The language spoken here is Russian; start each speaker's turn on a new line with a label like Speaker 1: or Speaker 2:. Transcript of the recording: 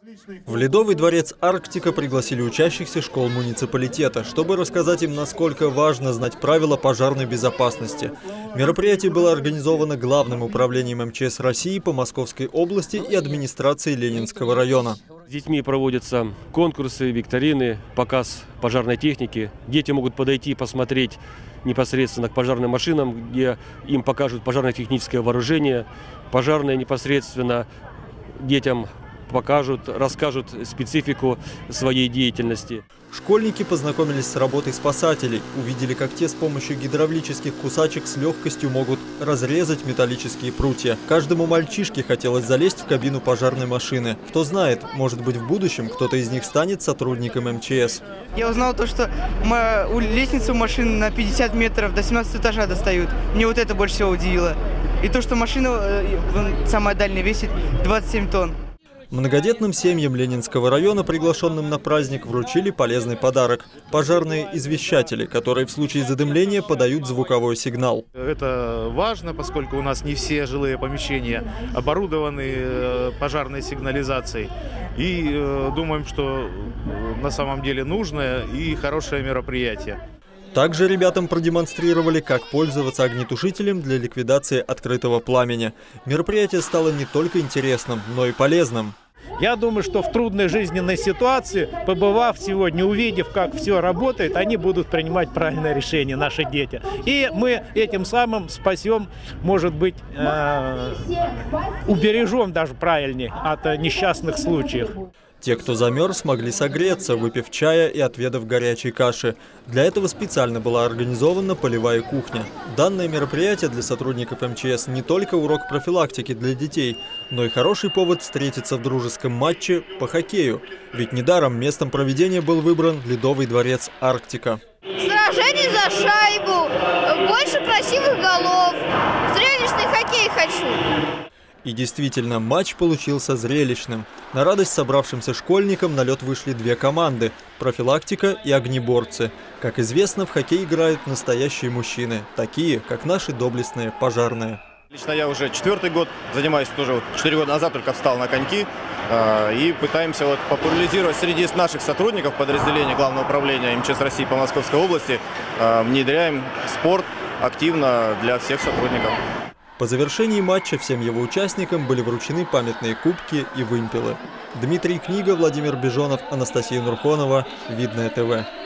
Speaker 1: В Ледовый дворец «Арктика» пригласили учащихся школ муниципалитета, чтобы рассказать им, насколько важно знать правила пожарной безопасности. Мероприятие было организовано Главным управлением МЧС России по Московской области и администрацией Ленинского района.
Speaker 2: С детьми проводятся конкурсы, викторины, показ пожарной техники. Дети могут подойти и посмотреть непосредственно к пожарным машинам, где им покажут пожарно-техническое вооружение. Пожарные непосредственно детям покажут, расскажут специфику своей деятельности.
Speaker 1: Школьники познакомились с работой спасателей, увидели, как те с помощью гидравлических кусачек с легкостью могут разрезать металлические прутья. Каждому мальчишке хотелось залезть в кабину пожарной машины. Кто знает, может быть, в будущем кто-то из них станет сотрудником МЧС.
Speaker 3: Я узнал то, что лестницу машин на 50 метров до 17 этажа достают. Мне вот это больше всего удивило. И то, что машина самая дальняя весит 27 тонн.
Speaker 1: Многодетным семьям Ленинского района, приглашенным на праздник, вручили полезный подарок – пожарные извещатели, которые в случае задымления подают звуковой сигнал.
Speaker 4: Это важно, поскольку у нас не все жилые помещения оборудованы пожарной сигнализацией. И думаем, что на самом деле нужное и хорошее мероприятие.
Speaker 1: Также ребятам продемонстрировали, как пользоваться огнетушителем для ликвидации открытого пламени. Мероприятие стало не только интересным, но и полезным.
Speaker 5: Я думаю, что в трудной жизненной ситуации, побывав сегодня, увидев, как все работает, они будут принимать правильное решение, наши дети. И мы этим самым спасем, может быть, убережем даже правильнее от несчастных случаев.
Speaker 1: Те, кто замерз, смогли согреться, выпив чая и отведав горячей каши. Для этого специально была организована полевая кухня. Данное мероприятие для сотрудников МЧС не только урок профилактики для детей, но и хороший повод встретиться в дружеском матче по хоккею. Ведь недаром местом проведения был выбран Ледовый дворец «Арктика».
Speaker 6: Сражение за шайбу, больше красивых голов, зрелищный хоккей хочу.
Speaker 1: И действительно, матч получился зрелищным. На радость собравшимся школьникам на лед вышли две команды – профилактика и огнеборцы. Как известно, в хоккей играют настоящие мужчины, такие, как наши доблестные пожарные.
Speaker 7: Лично я уже 4-й год занимаюсь, тоже 4 года назад только встал на коньки. И пытаемся популяризировать среди наших сотрудников подразделения Главного управления МЧС России по Московской области. Внедряем спорт активно для всех сотрудников.
Speaker 1: По завершении матча всем его участникам были вручены памятные кубки и вымпелы. Дмитрий Книга, Владимир Бежонов, Анастасия Нурхонова. Видное ТВ.